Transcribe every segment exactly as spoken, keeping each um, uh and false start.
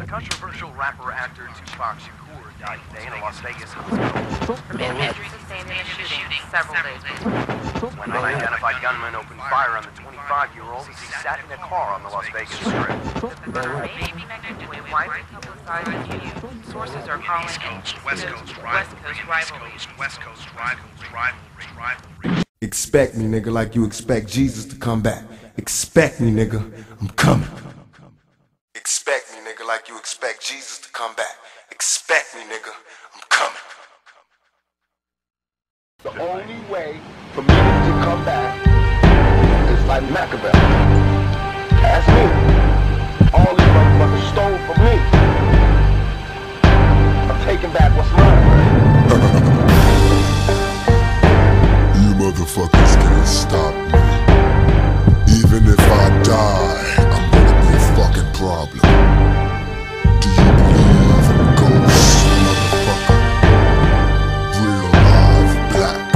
Controversial rapper actor Tupac Shakur died today in a Las Vegas hospital. From injuries sustained in a shooting several days before. When unidentified gunmen opened fire on the twenty-five-year-old as he sat in a car on the Las Vegas Strip. The murder may be connected to a widely publicized feud. Sources are calling it West Coast rivalry. West Coast rivalry. West Coast rivalry. Rivalry. Rivalry. Expect me, nigga, like you expect Jesus to come back. Expect me, nigga, I'm coming. Expect me, nigga, like you expect Jesus to come back. Expect me, nigga, I'm coming. The only way for me to come back is like Machiavelli. Ask me. All these motherfuckers stole from me. I'm taking back what's mine. You motherfuckers can't stop me. Even if I die, I'm gonna be a fucking problem. Do you believe in ghosts, motherfucker? Real live black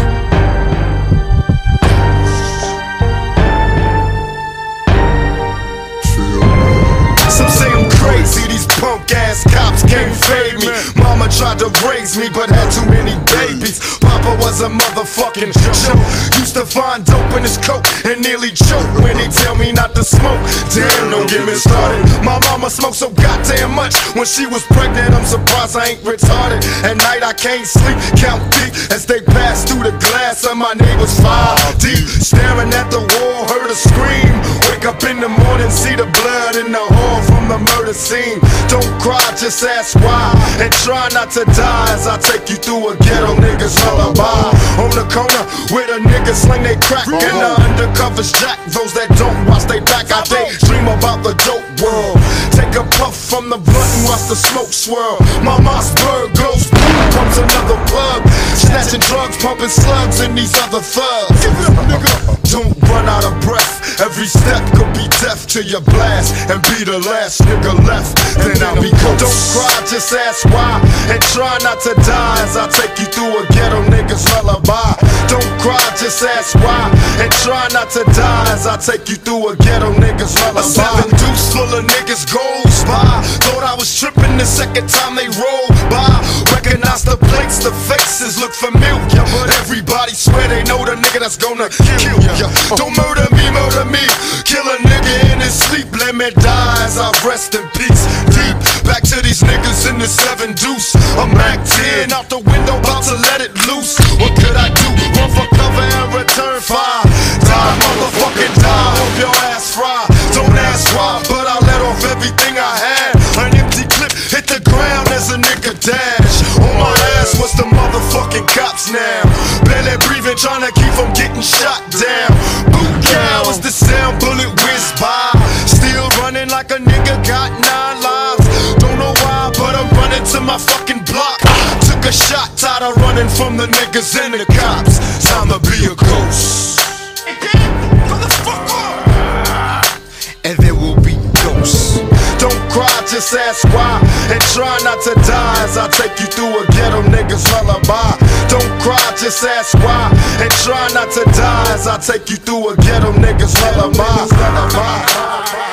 ghosts. Feel me? Some say I'm crazy, these punk ass cops can't fade me. Mama tried to raise me but had too many babies. Papa was a motherfucking joke. Used to find dope in his coat and nearly choke when he tell me not to smoke. Damn, don't get me started. My mama smoked so goddamn much when she was pregnant. I'm surprised I ain't retarded. At night I can't sleep, count deep as they pass through the glass of my neighbor's five deep. Staring at the wall, heard a scream. Wake up in the morning, see the blood in the hall from the murder scene. Don't cry, just ask why, and try not to die as I take you through a ghetto nigga's lullaby. On the corner where the niggas sling they crack and the undercovers jack. Those that don't watch they back, I daydream about the dope world. Take a puff from the blunt and watch the smoke swirl. My Mossberg goes boom, comes another plug. Snatching drugs, pumping slugs and these other thugs. Give it up, nigga. Don't run out of breath. Every step could be death to your blast and be the last nigga left. Then I'll be cold. Don't cry, just ask why, and try not to die as I take you through a ghetto nigga's lullaby. Don't cry, just ask why, and try not to die as I take you through a ghetto nigga's lullaby. A seven deuce full of niggas goes by. Thought I was tripping the second time they rolled by. Recognize the plates, the faces look familiar, but everybody swear they know the nigga that's gonna kill ya. Don't murder me, murder me. Kill a nigga in his sleep, let me die as I rest in peace. Deep back to these niggas in the seven deuce. I'm Mac ten out the window, about to let it loose. What could I do? Run for cover and return fire. Die, motherfucking die. Hope your ass fry. Don't ask why, but I let off everything I had. An empty clip hit the ground as a nigga dash. On my ass was the motherfucking cops now. Barely breathing, trying to keep from getting shot down. Boot cow is the sound, bullet whiz by. Still running like a nigga got nine lives. Don't know why, but I'm running to my fucking block. Took a shot, tired of running from the niggas and the cops. Time to be a ghost. And there will be ghosts. Don't cry, just ask why, and try not to die as I take you through a ghetto nigga's lullaby. Don't cry, just ask why, and try not to die as I take you through a ghetto nigga's lullaby.